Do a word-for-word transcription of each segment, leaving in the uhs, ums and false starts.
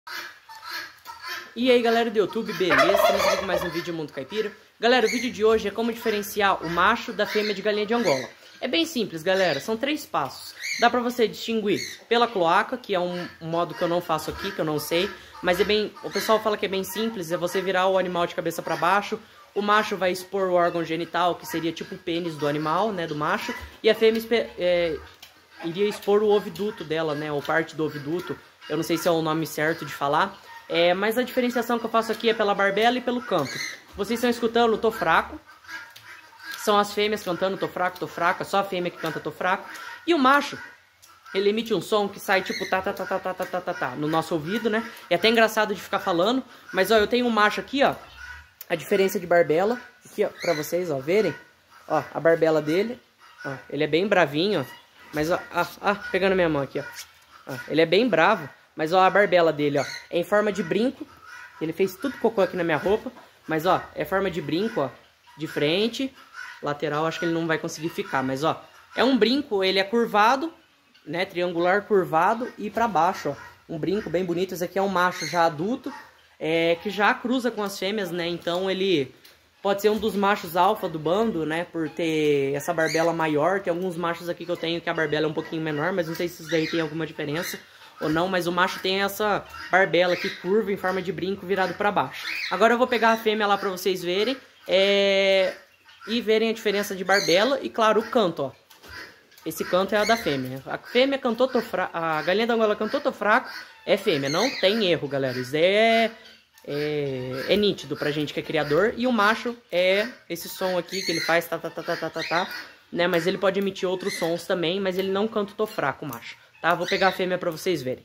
E aí galera do YouTube, beleza? Estamos aqui com mais um vídeo de Mundo Caipira. Galera, o vídeo de hoje é como diferenciar o macho da fêmea de galinha de Angola. É bem simples, galera, são três passos. Dá pra você distinguir pela cloaca, que é um, um modo que eu não faço aqui, que eu não sei. Mas é bem, o pessoal fala que é bem simples, é você virar o animal de cabeça pra baixo. O macho vai expor o órgão genital, que seria tipo o pênis do animal, né, do macho. E a fêmea é, iria expor o oviduto dela, né, ou parte do oviduto. Eu não sei se é o nome certo de falar. É, mas a diferenciação que eu faço aqui é pela barbela e pelo canto. Vocês estão escutando, tô fraco. São as fêmeas cantando, tô fraco, tô fraco. É só a fêmea que canta, tô fraco. E o macho, ele emite um som que sai tipo tá, tá, tá, tá, tá, tá, tá, tá, tá, no nosso ouvido, né? É até engraçado de ficar falando. Mas, ó, eu tenho um macho aqui, ó. A diferença de barbela. Aqui, ó, pra vocês, ó, verem. Ó, a barbela dele. Ó, ele é bem bravinho, ó. Mas, ó, ó, ó, pegando minha mão aqui, ó. Ó, ele é bem bravo. Mas, ó, a barbela dele, ó, é em forma de brinco. Ele fez tudo cocô aqui na minha roupa. Mas, ó, é forma de brinco, ó. De frente. Lateral, acho que ele não vai conseguir ficar. Mas, ó, é um brinco, ele é curvado, né? Triangular curvado e pra baixo, ó. Um brinco bem bonito. Esse aqui é um macho já adulto, é, que já cruza com as fêmeas, né? Então, ele pode ser um dos machos alfa do bando, né? Por ter essa barbela maior. Tem alguns machos aqui que eu tenho que a barbela é um pouquinho menor, mas não sei se isso daí tem alguma diferença ou não, mas o macho tem essa barbela aqui curva em forma de brinco virado para baixo. Agora eu vou pegar a fêmea lá para vocês verem é... e verem a diferença de barbela e, claro, o canto, ó. Esse canto é a da fêmea. A fêmea cantou, tô fraco. A galinha da Angola cantou, tô fraco. É fêmea, não tem erro, galera. Isso é... é é nítido pra gente que é criador. E o macho é esse som aqui que ele faz, tá, tá, tá, tá, tá, tá, tá, né? Mas ele pode emitir outros sons também, mas ele não canta, tô fraco, o macho. Tá, vou pegar a fêmea pra vocês verem.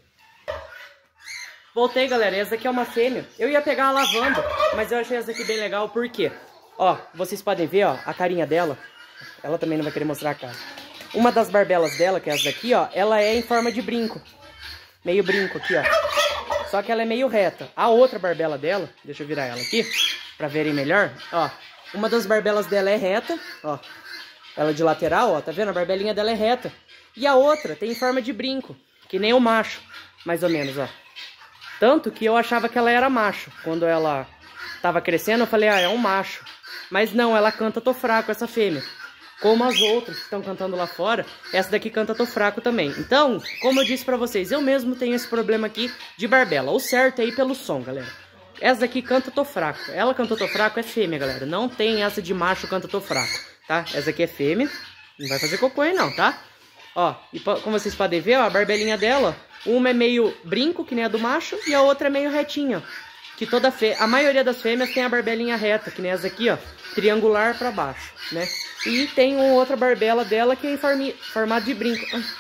Voltei, galera. Essa aqui é uma fêmea. Eu ia pegar a lavanda, mas eu achei essa aqui bem legal. Por quê? Ó, vocês podem ver, ó, a carinha dela. Ela também não vai querer mostrar a cara. Uma das barbelas dela, que é essa daqui, ó, ela é em forma de brinco. Meio brinco aqui, ó. Só que ela é meio reta. A outra barbela dela, deixa eu virar ela aqui, pra verem melhor. Ó, uma das barbelas dela é reta, ó. Ela de lateral, ó, tá vendo? A barbelinha dela é reta. E a outra tem forma de brinco, que nem o macho, mais ou menos, ó. Tanto que eu achava que ela era macho. Quando ela tava crescendo, eu falei, ah, é um macho. Mas não, ela canta tô fraco, essa fêmea. Como as outras que estão cantando lá fora, essa daqui canta tô fraco também. Então, como eu disse pra vocês, eu mesmo tenho esse problema aqui de barbela. O certo é ir pelo som, galera. Essa daqui canta tô fraco. Ela canta tô fraco é fêmea, galera. Não tem essa de macho canta tô fraco, tá? Essa aqui é fêmea. Não vai fazer cocô aí não, tá? Ó, e como vocês podem ver, ó, a barbelinha dela, uma é meio brinco, que nem a do macho, e a outra é meio retinha. Que toda fê... A maioria das fêmeas tem a barbelinha reta, que nem essa aqui, ó, triangular pra baixo, né? E tem uma outra barbela dela que é em formi... formato de brinco.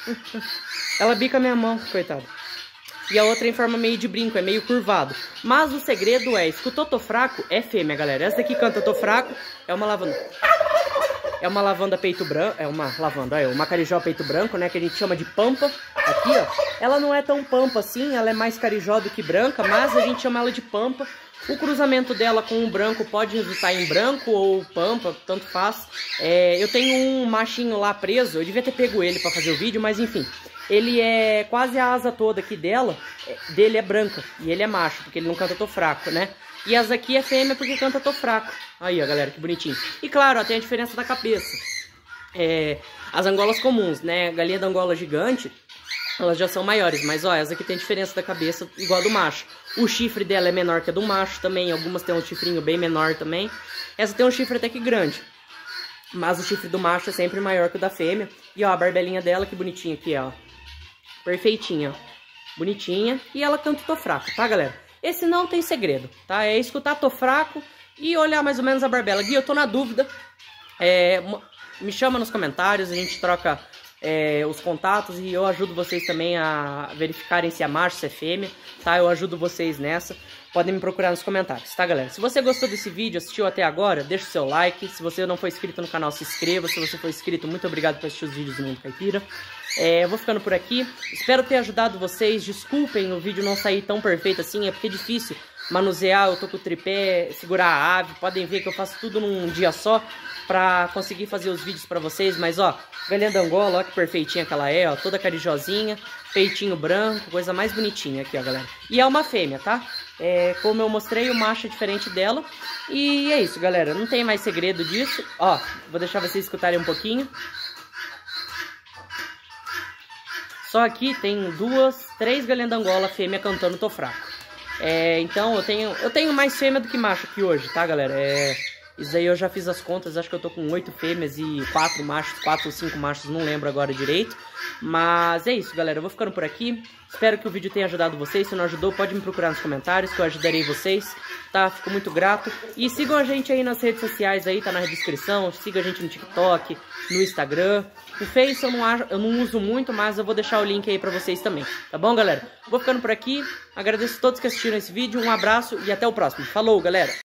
Ela bica a minha mão, coitada. E a outra é em forma meio de brinco, é meio curvado. Mas o segredo é, escutou tô fraco, é fêmea, galera. Essa daqui canta tô fraco, é uma lavanda. É uma lavanda peito branco, é uma lavanda, é uma carijó peito branco, né, que a gente chama de pampa, aqui, ó. Ela não é tão pampa assim, ela é mais carijó do que branca, mas a gente chama ela de pampa. O cruzamento dela com o branco pode resultar em branco ou pampa, tanto faz. É, eu tenho um machinho lá preso, eu devia ter pego ele pra fazer o vídeo, mas enfim. Ele é quase a asa toda aqui dela, dele é branca, e ele é macho, porque ele não canta tô fraco, né? E essa aqui é fêmea porque canta tô fraco. Aí, ó, galera, que bonitinho. E claro, ó, tem a diferença da cabeça. É, as angolas comuns, né? Galinha da Angola gigante, elas já são maiores. Mas, ó, essa aqui tem a diferença da cabeça igual a do macho. O chifre dela é menor que a do macho também. Algumas tem um chifrinho bem menor também. Essa tem um chifre até que grande. Mas o chifre do macho é sempre maior que o da fêmea. E, ó, a barbelinha dela, que bonitinha aqui, ó. Perfeitinha, ó. Bonitinha. E ela canta tô fraco, tá, galera? Esse não tem segredo, tá? É escutar tô fraco e olhar mais ou menos a barbela. Gui, eu tô na dúvida. É, me chama nos comentários, a gente troca é, os contatos e eu ajudo vocês também a verificarem se é macho, se é fêmea, tá? Eu ajudo vocês nessa. Podem me procurar nos comentários, tá, galera? Se você gostou desse vídeo, assistiu até agora, deixa o seu like. Se você não for inscrito no canal, se inscreva. Se você for inscrito, muito obrigado por assistir os vídeos do Mundo Caipira. É, eu vou ficando por aqui. Espero ter ajudado vocês. Desculpem o vídeo não sair tão perfeito assim, é porque é difícil manusear. Eu tô com o tripé, segurar a ave. Podem ver que eu faço tudo num dia só pra conseguir fazer os vídeos pra vocês. Mas, ó, galinha da Angola, ó que perfeitinha que ela é, ó, toda carijosinha. peitinho branco, coisa mais bonitinha aqui, ó, galera. E é uma fêmea, tá? É, como eu mostrei, o macho é diferente dela. E é isso, galera. Não tem mais segredo disso. Ó, vou deixar vocês escutarem um pouquinho. Só aqui tem duas, três galinhas da Angola fêmea cantando Tô Fraco. É, então eu tenho, eu tenho mais fêmea do que macho aqui hoje, tá, galera? É, isso aí eu já fiz as contas, acho que eu tô com oito fêmeas e quatro machos, quatro ou cinco machos, não lembro agora direito. Mas é isso, galera, eu vou ficando por aqui. Espero que o vídeo tenha ajudado vocês. Se não ajudou, pode me procurar nos comentários que eu ajudarei vocês, tá? Fico muito grato. E sigam a gente aí nas redes sociais aí, tá na descrição. Siga a gente no TikTok, no Instagram. O Face eu não, eu não uso muito, mas eu vou deixar o link aí pra vocês também. Tá bom, galera? Vou ficando por aqui. Agradeço a todos que assistiram esse vídeo. Um abraço e até o próximo. Falou, galera!